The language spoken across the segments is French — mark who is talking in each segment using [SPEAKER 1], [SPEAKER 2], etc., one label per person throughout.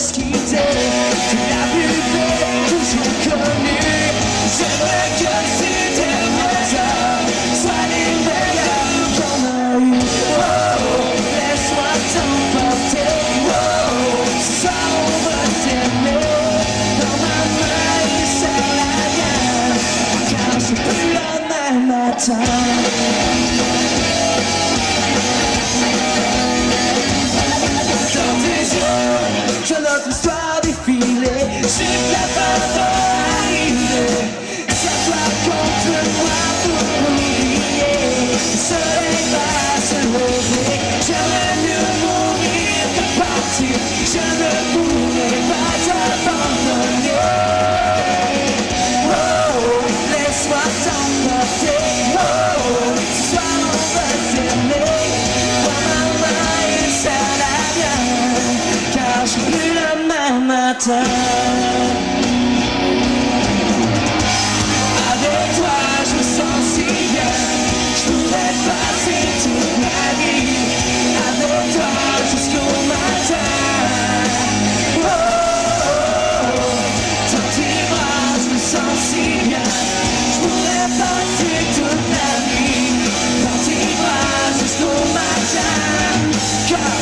[SPEAKER 1] se quitter. Tu l'as plus belle que j'ai connue. J'aimerais que ces dernières heures soient les meilleures qu'on a eues. Oh, laisse-moi t'emporter. Oh, ce soir on va s'aimer. Dans ma main, il serre la mienne. Car c'est plus le même matin. Que notre histoire défilée, j'ai la peur d'arriver. Ça soit contre moi pour oublier. Le soleil va se lever. J'aimerais mieux mourir que partir. Je ne pourrais pas t'abandonner. Oh, laisse-moi t'emporter. Oh, ce soir on va s'aimer. Prends ma main et serre-la bien. Car je suis plus le même matin. Avec toi je me sens si bien. Je pourrais passer toute ma vie. Avec toi jusqu'au matin. Oh, dans tes bras je me sens si bien. Je pourrais passer toute ma vie. Dans tes bras jusqu'au matin. Car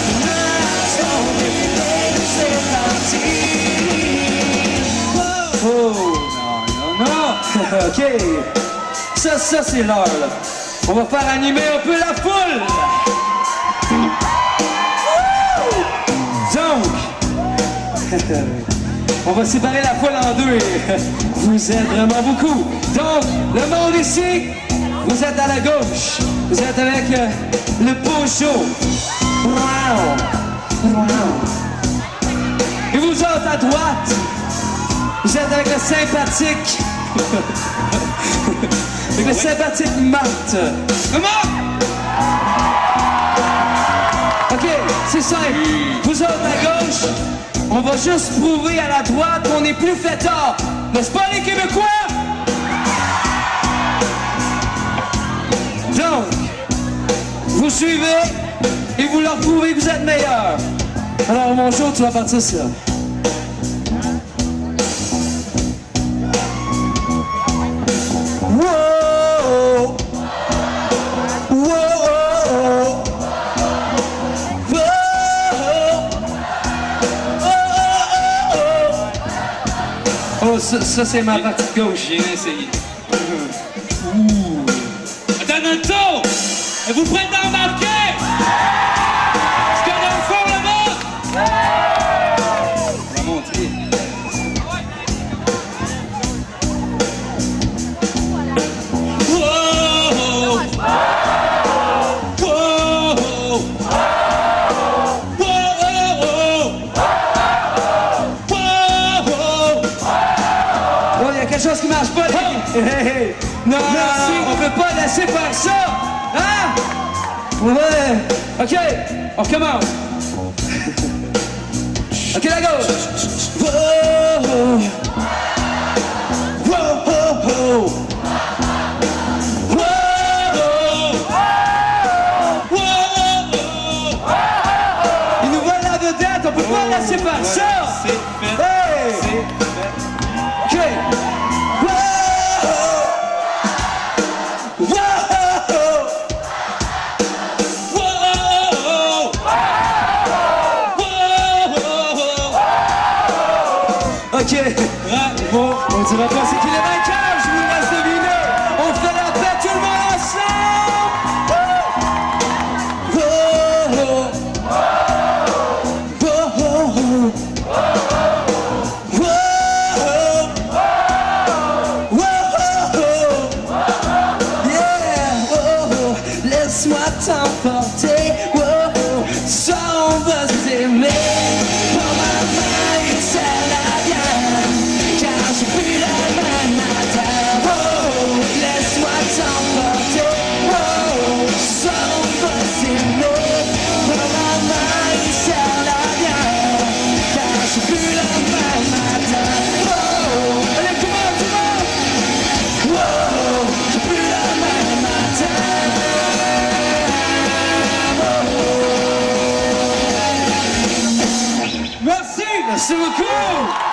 [SPEAKER 1] c'est parti. Oh, non. Ok. Ça c'est l'heure, là. On va faire animer un peu la foule. Donc, on va séparer la foule en deux. Vous êtes vraiment beaucoup. Donc, le monde ici, vous êtes à la gauche. Vous êtes avec le beau show. Wow. Et vous autres à droite, vous êtes avec le sympathique. Avec le sympathique Marthe. Comment? Ok, c'est simple. Vous autres à gauche, on va juste prouver à la droite qu'on est plus fêtards. N'est-ce pas les Québécois? Donc, vous suivez et vous leur prouvez que vous êtes meilleurs. Alors mon show, tu vas partir ça. Wow! Wow! Oh, ça c'est ma partie de gauche.
[SPEAKER 2] J'ai essayé. Attends un tour! Êtes-vous prêts à embarquer? Est-ce qu'on a un fort là-bas? On va montrer.
[SPEAKER 1] Chose qui marche pas, hey. Non, on peut pas laisser faire ça, hein? Ouais. Ok, on recommence. Ok, la gauche. Ils nous volent la vedette, on peut pas laisser faire ça.
[SPEAKER 2] C'est fait.
[SPEAKER 1] Hey.
[SPEAKER 2] C'est fait.
[SPEAKER 1] Ok. Ok, bon, on dira pas c'est qui les vainqueurs, je vous laisse deviner. On fait la fête tout le monde ensemble. Yeah, laisse-moi t'emporter. Ça on va s'aimer. Prends ma main et serre-la bien. Car j'ai plus la même matin. Laisse-moi t'emporter. Ça on va s'aimer. Prends ma main et serre-la bien. Car j'ai plus la même matin. Allez, tout le monde. J'ai plus la même matin.
[SPEAKER 2] Merci beaucoup.